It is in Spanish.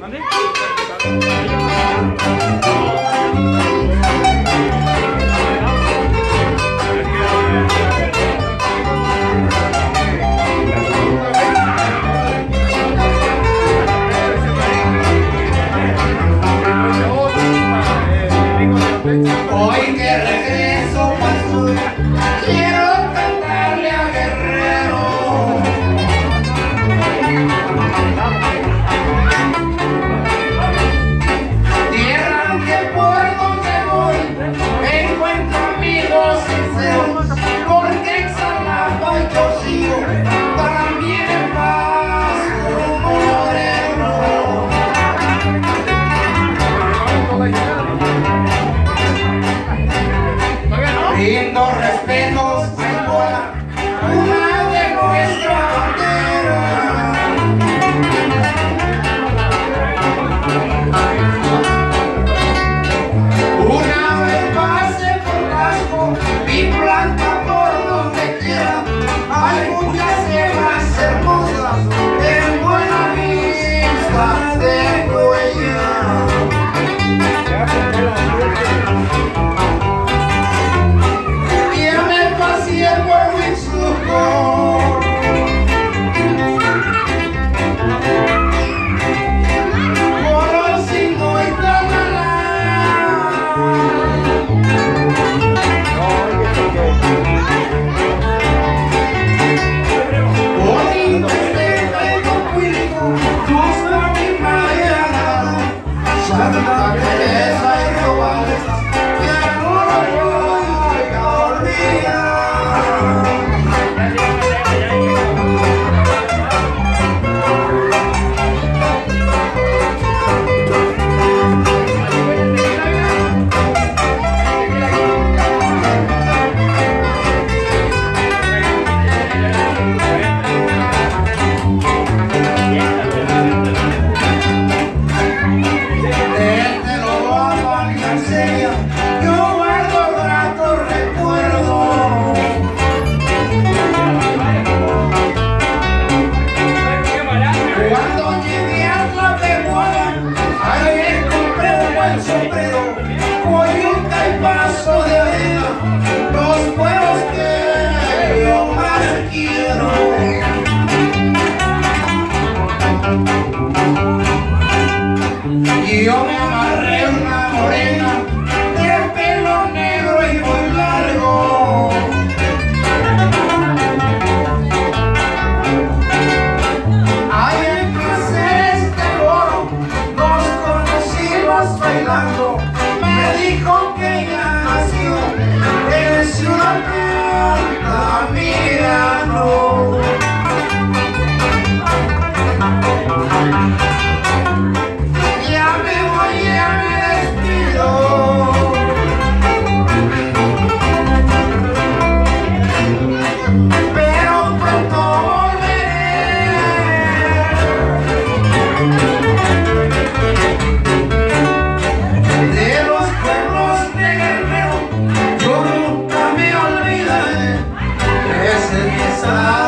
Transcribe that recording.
Hoy que regreso pa' sur, quiero cantarle a Guerrero. Tierra que por donde voy encuentro amigos sinceros, porque en Xalapa y Chorrillo también en Paso Moreno. Brindo respetos a Angola, una de nuestra bandera. Una vez pase por Tasco y planta por donde quiera, hay muchas tierras hermosas en Buena Vista de Cuellar. Santa Teresa y Robales, ya no lo voy a olvidar. Yo guardo gratos recuerdos. Cuando llegué a Tlapehuala, ahí compré un buen sombrero, coyunca y paso de arena, los pueblos que yo más quiero. Y yo me amarré una morena de pelo negro y muy largo. Ahí en Placeres del Oro nos conocimos bailando. Me dijo que ella nació en Ciudad Altamirano. Ya me voy, ya me despido. Pero pronto volveré. De los pueblos de Guerrero yo nunca me olvidaré. Ese día